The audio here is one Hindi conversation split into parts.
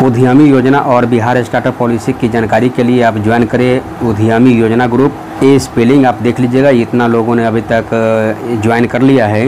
उद्यमी योजना और बिहार स्टार्टअप पॉलिसी की जानकारी के लिए आप ज्वाइन करें उद्यमी योजना ग्रुप। ये स्पेलिंग आप देख लीजिएगा, इतना लोगों ने अभी तक ज्वाइन कर लिया है।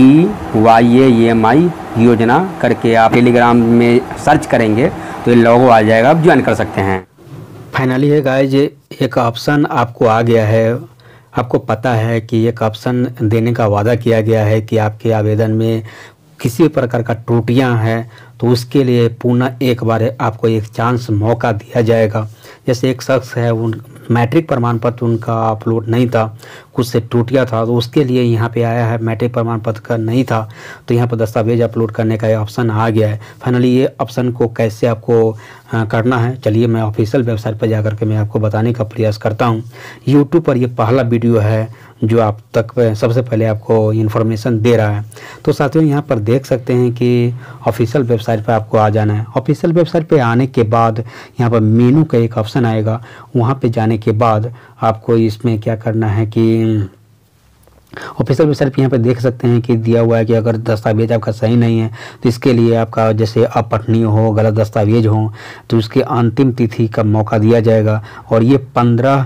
UDYAMI योजना करके आप टेलीग्राम में सर्च करेंगे तो ये लोगो आ जाएगा, आप ज्वाइन कर सकते हैं। फाइनली है गाइज, एक ऑप्शन आपको आ गया है। आपको पता है कि एक ऑप्शन देने का वादा किया गया है कि आपके आवेदन में किसी प्रकार का त्रुटियां हैं तो उसके लिए पुनः एक बार आपको एक चांस मौका दिया जाएगा। जैसे एक शख्स है, उन मैट्रिक प्रमाण पत्र उनका अपलोड नहीं था, कुछ से टूटिया था, तो उसके लिए यहाँ पे आया है मैट्रिक प्रमाण पत्र का नहीं था तो यहाँ पर दस्तावेज अपलोड करने का ऑप्शन आ गया है। फाइनली ये ऑप्शन को कैसे आपको करना है, चलिए मैं ऑफिशियल वेबसाइट पर जाकर के मैं आपको बताने का प्रयास करता हूँ। यूट्यूब पर ये पहला वीडियो है जो आप तक सबसे पहले आपको इन्फॉर्मेशन दे रहा है। तो साथियों यहाँ पर देख सकते हैं कि ऑफिशियल वेबसाइट पर आपको आ जाना है। ऑफिशियल वेबसाइट पे आने के बाद यहाँ पर मेनू का एक ऑप्शन आएगा, वहाँ पे जाने के बाद आपको इसमें क्या करना है कि ऑफिशियल वेबसाइट पे यहाँ पे देख सकते हैं कि दिया हुआ है कि अगर दस्तावेज आपका सही नहीं है तो इसके लिए आपका जैसे अपठनीय हो, गलत दस्तावेज हो तो उसकी अंतिम तिथि का मौका दिया जाएगा। और ये 15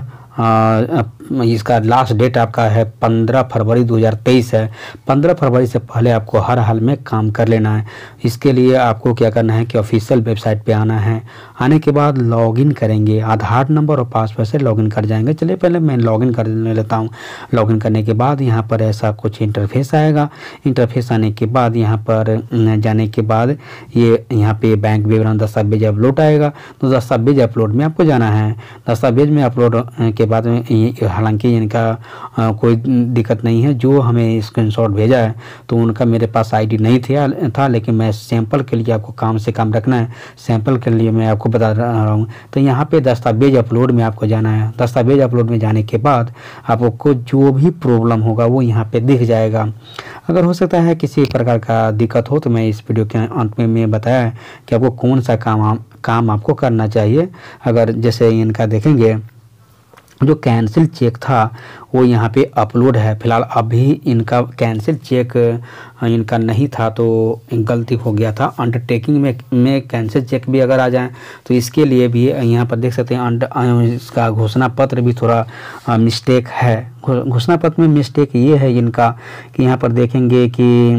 इसका लास्ट डेट आपका है 15 फरवरी 2023 है। 15 फरवरी से पहले आपको हर हाल में काम कर लेना है। इसके लिए आपको क्या करना है कि ऑफिशियल वेबसाइट पे आना है। आने के बाद लॉगिन करेंगे, आधार नंबर और पासवर्ड से लॉगिन कर जाएंगे। चलिए पहले मैं लॉगिन कर लेता हूँ। लॉगिन करने के बाद यहाँ पर ऐसा कुछ इंटरफेस आएगा। इंटरफेस आने के बाद यहाँ पर जाने के बाद ये यहाँ पे बैंक विवरण दस्तावेज अपलोड आएगा, तो दस्तावेज अपलोड में आपको जाना है। दस्तावेज में अपलोड के बाद में हालांकि इनका कोई दिक्कत नहीं है, जो हमें स्क्रीनशॉट भेजा है तो उनका मेरे पास आईडी नहीं था, लेकिन मैं सैंपल के लिए आपको काम से काम रखना है, सैंपल के लिए मैं आपको बता रहा हूँ। तो यहाँ पे दस्तावेज अपलोड में आपको जाना है। दस्तावेज अपलोड में जाने के बाद आपको जो भी प्रॉब्लम होगा वो यहाँ पे दिख जाएगा। अगर हो सकता है किसी प्रकार का दिक्कत हो तो मैं इस वीडियो के अंत में मैं बताया है कि आपको कौन सा काम आपको करना चाहिए। अगर जैसे इनका देखेंगे जो कैंसिल चेक था वो यहाँ पे अपलोड है। फिलहाल अभी इनका कैंसिल चेक इनका नहीं था तो गलती हो गया था। अंडरटेकिंग में कैंसिल चेक भी अगर आ जाए तो इसके लिए भी यहाँ पर देख सकते हैं इसका घोषणा पत्र भी थोड़ा मिस्टेक है। घोषणा पत्र में मिस्टेक ये है इनका कि यहाँ पर देखेंगे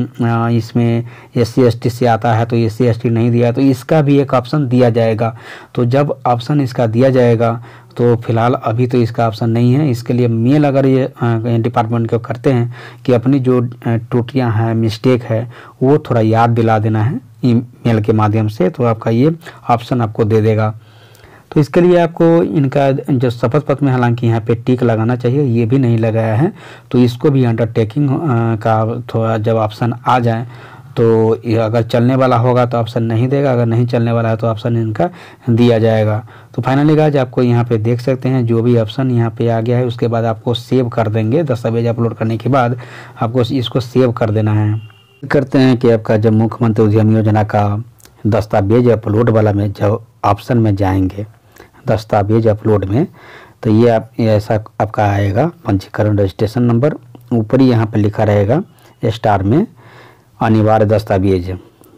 कि इसमें SC/ST से आता है तो SC/ST नहीं दिया, तो इसका भी एक ऑप्शन दिया जाएगा। तो जब ऑप्शन इसका दिया जाएगा तो फिलहाल अभी तो इसका ऑप्शन नहीं है। इसके लिए मेल अगर ये डिपार्टमेंट को करते हैं कि अपनी जो त्रुटियां हैं, मिस्टेक है, वो थोड़ा याद दिला देना है ईमेल के माध्यम से, तो आपका ये ऑप्शन आपको दे देगा। तो इसके लिए आपको इनका जो शपथ पत्र में हालांकि यहाँ पे टिक लगाना चाहिए, ये भी नहीं लगाया है, तो इसको भी अंडरटेकिंग का थोड़ा जब ऑप्शन आ जाए तो अगर चलने वाला होगा तो ऑप्शन नहीं देगा, अगर नहीं चलने वाला है तो ऑप्शन इनका दिया जाएगा। तो फाइनली गाइस आपको यहाँ पे देख सकते हैं जो भी ऑप्शन यहाँ पे आ गया है उसके बाद आपको सेव कर देंगे। दस्तावेज अपलोड करने के बाद आपको इसको सेव कर देना है। करते हैं कि आपका जब मुख्यमंत्री उद्यमी योजना का दस्तावेज अपलोड वाला में जब ऑप्शन में जाएंगे दस्तावेज अपलोड में, तो ये ऐसा आपका आएगा पंजीकरण रजिस्ट्रेशन नंबर। ऊपर ही यहाँ पर लिखा रहेगा स्टार में अनिवार्य दस्तावेज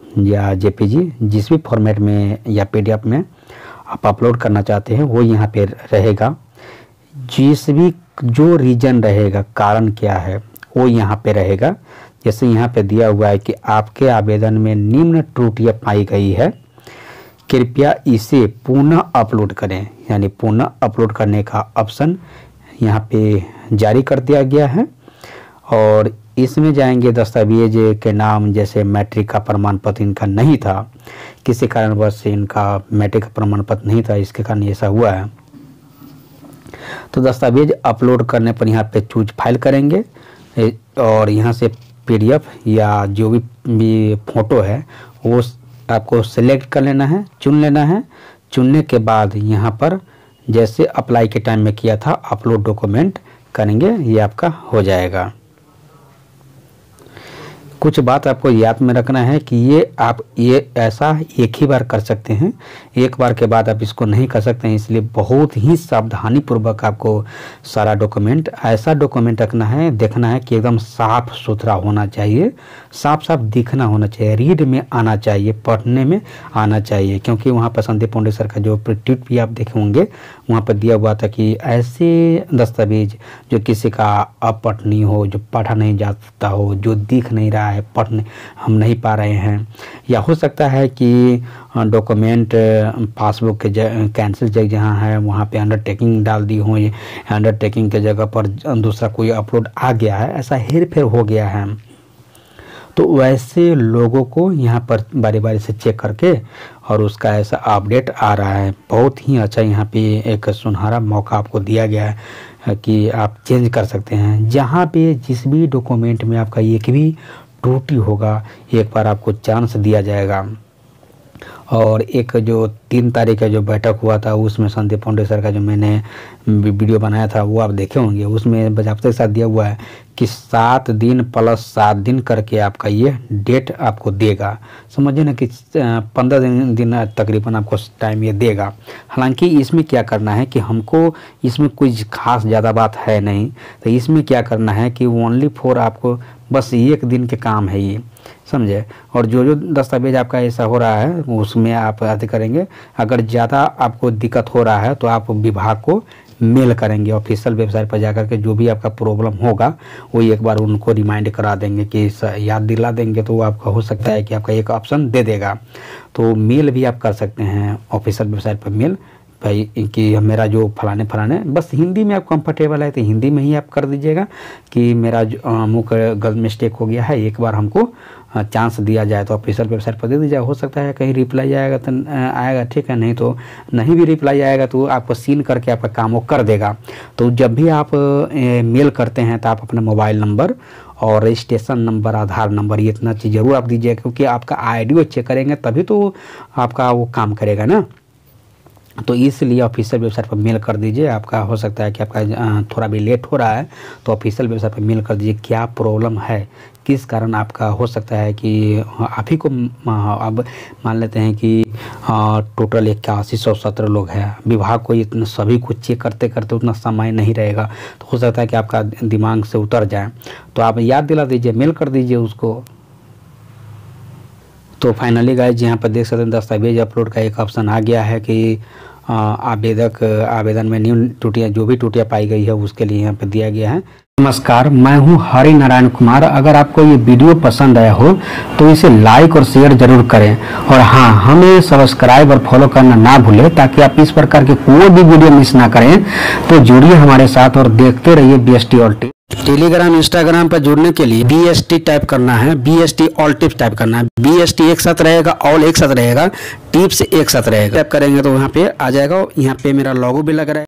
या JPG, जिस भी फॉर्मेट में या PDF में आप अपलोड करना चाहते हैं वो यहाँ पे रहेगा। जिस भी जो रीजन रहेगा, कारण क्या है वो यहाँ पे रहेगा। जैसे यहाँ पे दिया हुआ है कि आपके आवेदन में निम्न त्रुटियाँ पाई गई है, कृपया इसे पुनः अपलोड करें, यानी पुनः अपलोड करने का ऑप्शन यहाँ पे जारी कर दिया गया है। और इसमें जाएंगे दस्तावेज के नाम, जैसे मैट्रिक का प्रमाण पत्र इनका नहीं था, किसी कारणवश से इनका मैट्रिक का प्रमाण पत्र नहीं था, इसके कारण ऐसा हुआ है। तो दस्तावेज अपलोड करने पर यहाँ पे चूज फाइल करेंगे और यहाँ से PDF या जो भी फोटो है वो आपको सिलेक्ट कर लेना है, चुन लेना है। चुनने के बाद यहाँ पर जैसे अप्लाई के टाइम में किया था अपलोड डॉक्यूमेंट करेंगे, ये आपका हो जाएगा। कुछ बात आपको याद में रखना है कि ये ऐसा एक ही बार कर सकते हैं, एक बार के बाद आप इसको नहीं कर सकते हैं। इसलिए बहुत ही सावधानी पूर्वक आपको सारा डॉक्यूमेंट, ऐसा डॉक्यूमेंट रखना है, देखना है कि एकदम साफ सुथरा होना चाहिए, साफ साफ दिखना होना चाहिए, रीड में आना चाहिए, पढ़ने में आना चाहिए। क्योंकि वहाँ पर संदीप पांडे सर का जो ट्वीट भी आप देखे होंगे, वहाँ पर दिया हुआ था कि ऐसे दस्तावेज जो किसी का अपठनीय हो, जो पढ़ा नहीं जाता हो, जो दिख नहीं रहा है, पढ़ने हम नहीं पा रहे हैं, या हो सकता है कि डॉक्यूमेंट पासबुक के कैंसिल जहाँ है वहाँ पे अंडरटेकिंग डाल दी हो, ये अंडरटेकिंग के जगह पर दूसरा कोई अपलोड आ गया है, ऐसा हेर फेर हो गया है। तो वैसे लोगों को यहाँ पर बारी बारी से चेक करके और उसका ऐसा अपडेट आ रहा है। बहुत ही अच्छा यहाँ पे एक सुनहरा मौका आपको दिया गया है कि आप चेंज कर सकते हैं। जहाँ पे जिस भी डॉक्यूमेंट में आपका एक भी त्रुटि होगा, एक बार आपको चांस दिया जाएगा। और एक जो 3 तारीख का जो बैठक हुआ था, उसमें संदीप पांडे सर का जो मैंने वीडियो बनाया था वो आप देखे होंगे। उसमें बजाबते के साथ दिया हुआ है कि 7 दिन + 7 दिन करके आपका ये डेट आपको देगा। समझिए ना कि 15 दिन तकरीबन आपको टाइम ये देगा। हालांकि इसमें क्या करना है कि हमको इसमें कुछ खास ज़्यादा बात है नहीं, तो इसमें क्या करना है कि ओनली फॉर आपको बस 1 दिन के काम है ये, समझे। और जो दस्तावेज आपका ऐसा हो रहा है उसमें आप अति करेंगे। अगर ज़्यादा आपको दिक्कत हो रहा है तो आप विभाग को मेल करेंगे, ऑफिशियल वेबसाइट पर जाकर के जो भी आपका प्रॉब्लम होगा वो एक बार उनको रिमाइंड करा देंगे, कि याद दिला देंगे, तो वो आपका हो सकता है कि आपका एक ऑप्शन दे देगा। तो मेल भी आप कर सकते हैं ऑफिशियल वेबसाइट पर मेल, भाई कि मेरा जो फलाने बस हिंदी में आप कंफर्टेबल है तो हिंदी में ही आप कर दीजिएगा कि मेरा जो अमुक गलत मिस्टेक हो गया है, एक बार हमको चांस दिया जाए। तो ऑफिशियल वेबसाइट पर दे दीजिए। हो सकता है कहीं रिप्लाई आएगा तो आएगा, ठीक है, नहीं तो नहीं भी रिप्लाई आएगा तो आपको सीन करके आपका काम वो कर देगा। तो जब भी आप मेल करते हैं तो आप अपना मोबाइल नंबर और रजिस्ट्रेशन नंबर, आधार नंबर, ये इतना चीज़ ज़रूर आप दीजिए, क्योंकि आपका ID वो चेक करेंगे तभी तो आपका वो काम करेगा ना। तो इसलिए ऑफिशियल वेबसाइट पर मेल कर दीजिए। आपका हो सकता है कि आपका थोड़ा भी लेट हो रहा है तो ऑफिशियल वेबसाइट पर मेल कर दीजिए क्या प्रॉब्लम है, किस कारण आपका हो सकता है कि आप ही को, अब मान लेते हैं कि टोटल 8117 लोग हैं, विभाग को इतना सभी को चेक करते करते उतना समय नहीं रहेगा, तो हो सकता है कि आपका दिमाग से उतर जाए। तो आप याद दिला दीजिए, मेल कर दीजिए उसको। तो फाइनली गाइस यहाँ पर देख सकते हैं दस्तावेज अपलोड का एक ऑप्शन आ गया है कि आवेदन में न्यू त्रुटियाँ, जो भी त्रुटियाँ पाई गई है उसके लिए यहाँ पर दिया गया है। नमस्कार, मैं हूँ हरि नारायण कुमार। अगर आपको ये वीडियो पसंद आया हो तो इसे लाइक और शेयर जरूर करें, और हाँ, हमें सब्सक्राइब और फॉलो करना ना भूलें ताकि आप इस प्रकार के कोई भी वीडियो मिस ना करें। तो जुड़िए हमारे साथ और देखते रहिए BST all tips. Telegram, Instagram पर जुड़ने के लिए BST टाइप करना है, BST ऑल टिप्स टाइप करना है। BST एक साथ रहेगा, ऑल एक साथ रहेगा, टिप्स एक साथ रहेगा। टाइप करेंगे तो यहाँ पे आ जाएगा। यहाँ पे मेरा लोगो भी लग रहा है।